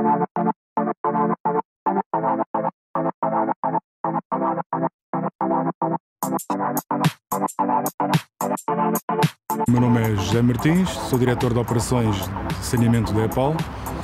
O meu nome é José Martins, sou diretor de operações de saneamento da EPAL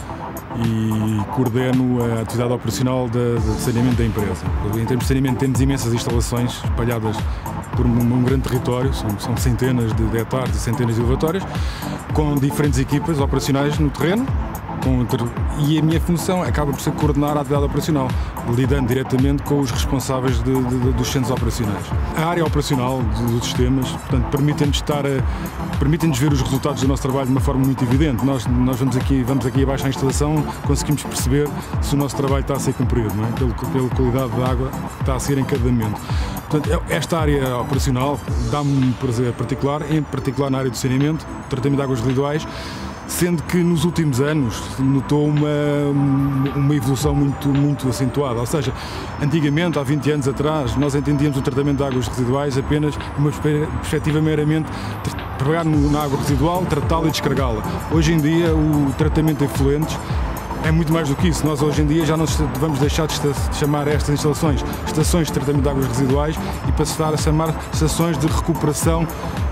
e coordeno a atividade operacional de saneamento da empresa. Em termos de saneamento temos imensas instalações espalhadas por um grande território, são centenas de hectares e centenas de elevatórios, com diferentes equipas operacionais no terreno. E a minha função acaba por ser coordenar a atividade operacional, lidando diretamente com os responsáveis dos centros operacionais. A área operacional dos sistemas, portanto, permite-nos ver os resultados do nosso trabalho de uma forma muito evidente. Nós vamos aqui abaixo à instalação, conseguimos perceber se o nosso trabalho está a ser cumprido, não é? Pela qualidade da água que está a ser em cada momento. Portanto, esta área operacional dá-me um prazer particular, em particular na área do saneamento, tratamento de águas residuais, sendo que nos últimos anos notou uma evolução muito acentuada. Ou seja, antigamente, há 20 anos atrás, nós entendíamos o tratamento de águas residuais apenas numa perspectiva meramente de pegar na água residual, tratá-la e descarregá-la. Hoje em dia, o tratamento de efluentes é muito mais do que isso. Nós hoje em dia já não vamos deixar de chamar estas instalações estações de tratamento de águas residuais e passar a chamar estações de recuperação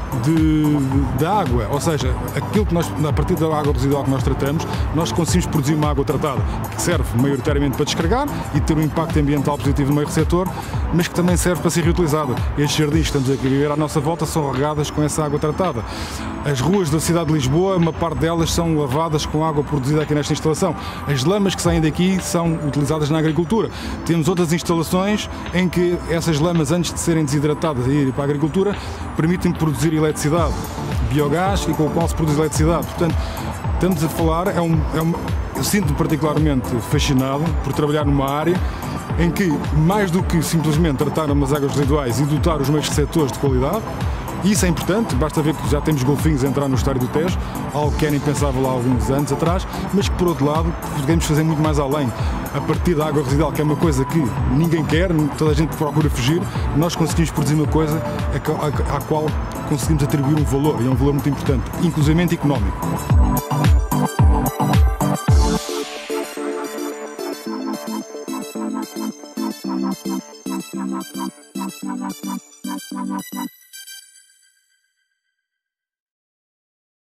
da água, ou seja, aquilo que nós, a partir da água residual que nós tratamos, nós conseguimos produzir uma água tratada que serve maioritariamente para descarregar e ter um impacto ambiental positivo no meio receptor, mas que também serve para ser reutilizada. Estes jardins que estamos aqui a viver à nossa volta são regadas com essa água tratada. As ruas da cidade de Lisboa, uma parte delas são lavadas com água produzida aqui nesta instalação. As lamas que saem daqui são utilizadas na agricultura. Temos outras instalações em que essas lamas, antes de serem desidratadas e irem para a agricultura, permitem produzir eletricidade, biogás, e com o qual se produz eletricidade. Portanto, estamos a falar, eu sinto-me particularmente fascinado por trabalhar numa área em que, mais do que simplesmente tratar umas águas residuais e dotar os meios receptores de qualidade, isso é importante, basta ver que já temos golfinhos a entrar no estuário do Tejo, algo que era impensável há alguns anos atrás, mas que, por outro lado, podemos fazer muito mais além. A partir da água residual, que é uma coisa que ninguém quer, toda a gente procura fugir, nós conseguimos produzir uma coisa à qual conseguimos atribuir um valor, e é um valor muito importante, inclusivamente económico.